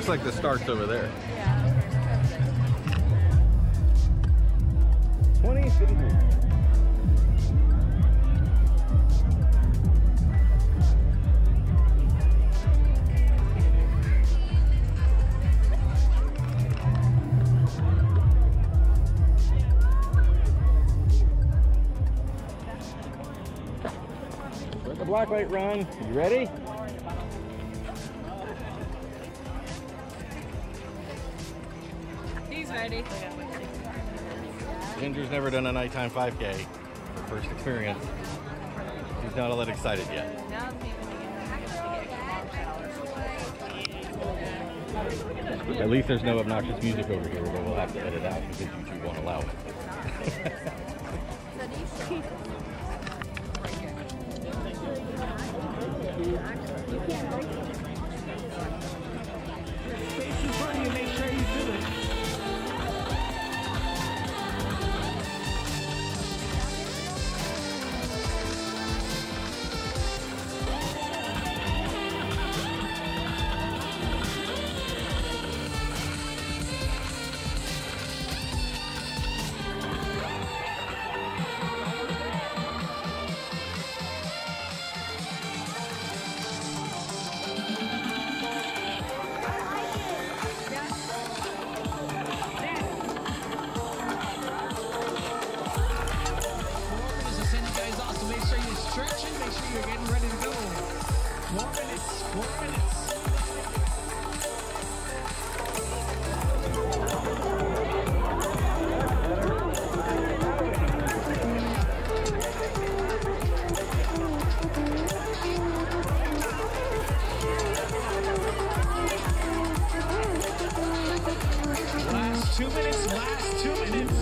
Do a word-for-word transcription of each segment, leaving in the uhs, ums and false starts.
looks like the start's over there. twenty, fifty-three. Let the black light run. You ready? He's ready. Ginger's never done a nighttime five K. Her first experience. She's not all that excited yet. At least there's no obnoxious music over here that we'll have to edit out because YouTube won't allow it. Space in front of you, make sure you do it. Stretching, make sure you're getting ready to go. Four minutes, four minutes. Last two minutes, last two minutes.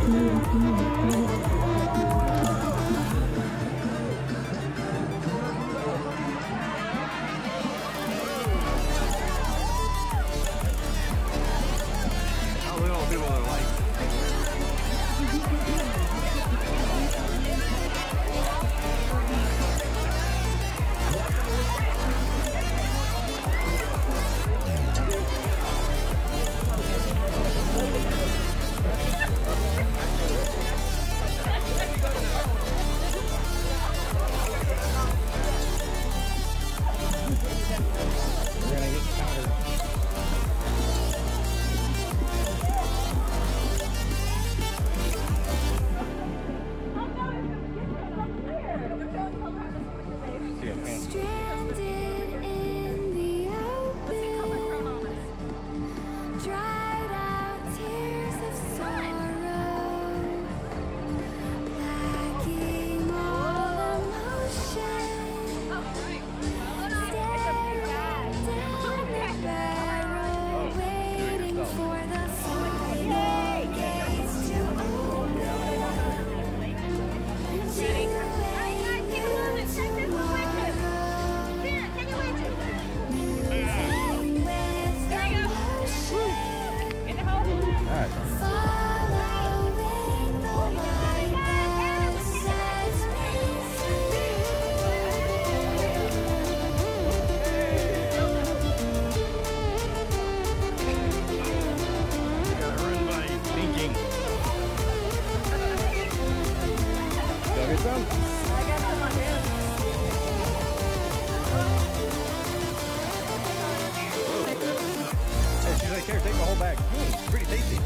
Here, take the whole bag. Mm, pretty tasty.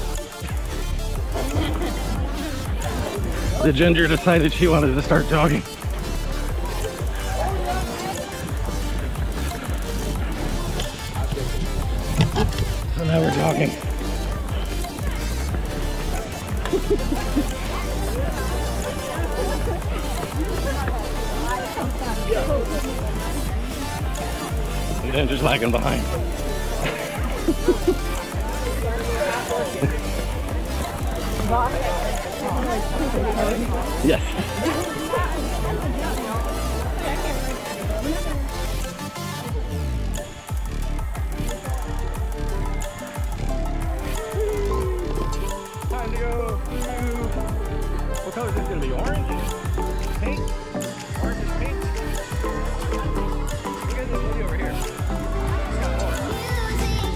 The Ginger decided she wanted to start jogging. So now we're jogging. The Ginger's lagging behind. Yes. Time to go. What color is this going to be? Orange? Pink? Orange is pink. Look at this lady over here. She's got more.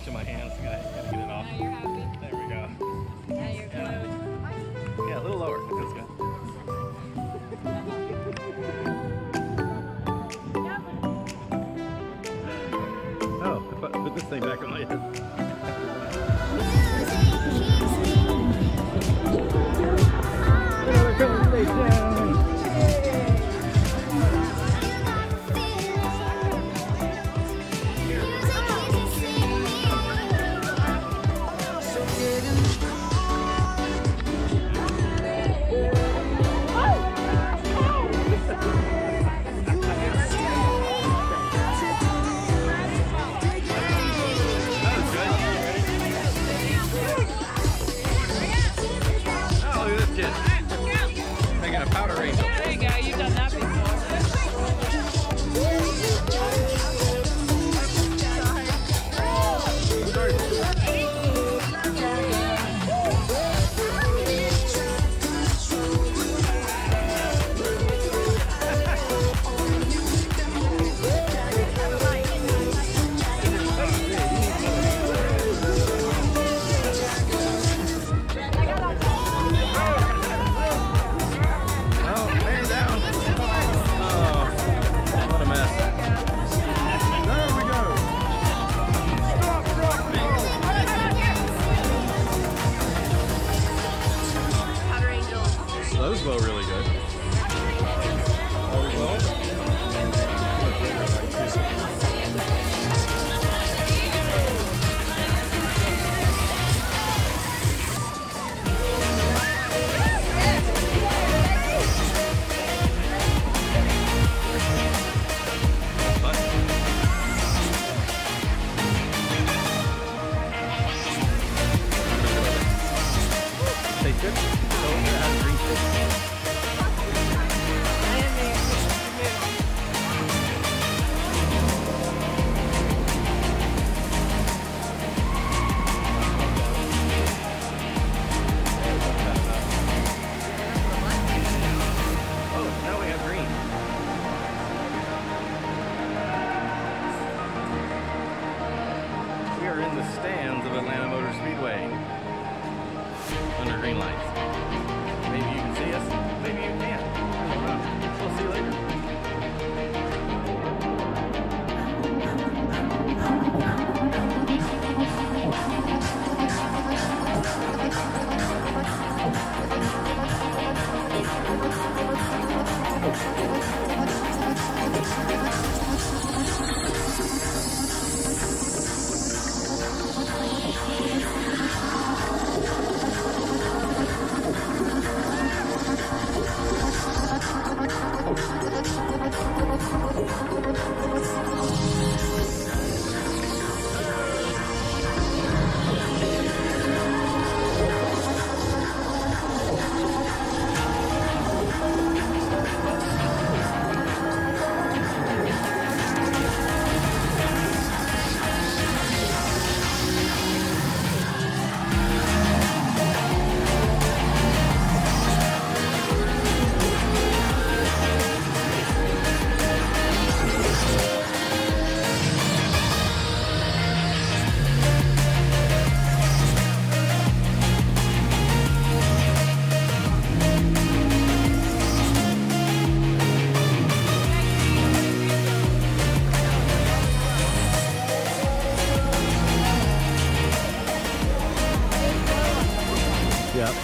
much in my hands. Gotta, gotta get it off. Now you're happy. There we go. Now you're good. Yeah, a little lower. That feels good. Oh, I put, I put this thing back on my head. Making a powder race. There you go. You've done that before. Those blow really good. Taste good? We are in the stands of Atlanta Motor Speedway under green lights. Maybe you can see us, maybe you can't. I don't know. We'll see you later. Yep.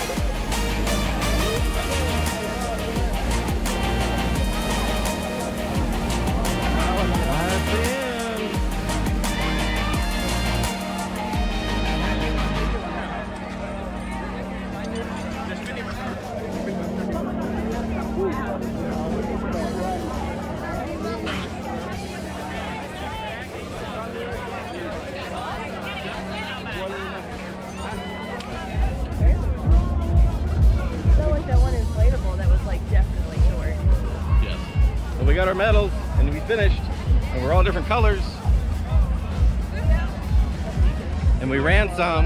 We got our medals and we finished, and we're all different colors, and we ran some.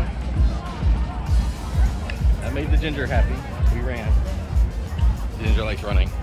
That made the Ginger happy. We ran. Ginger likes running.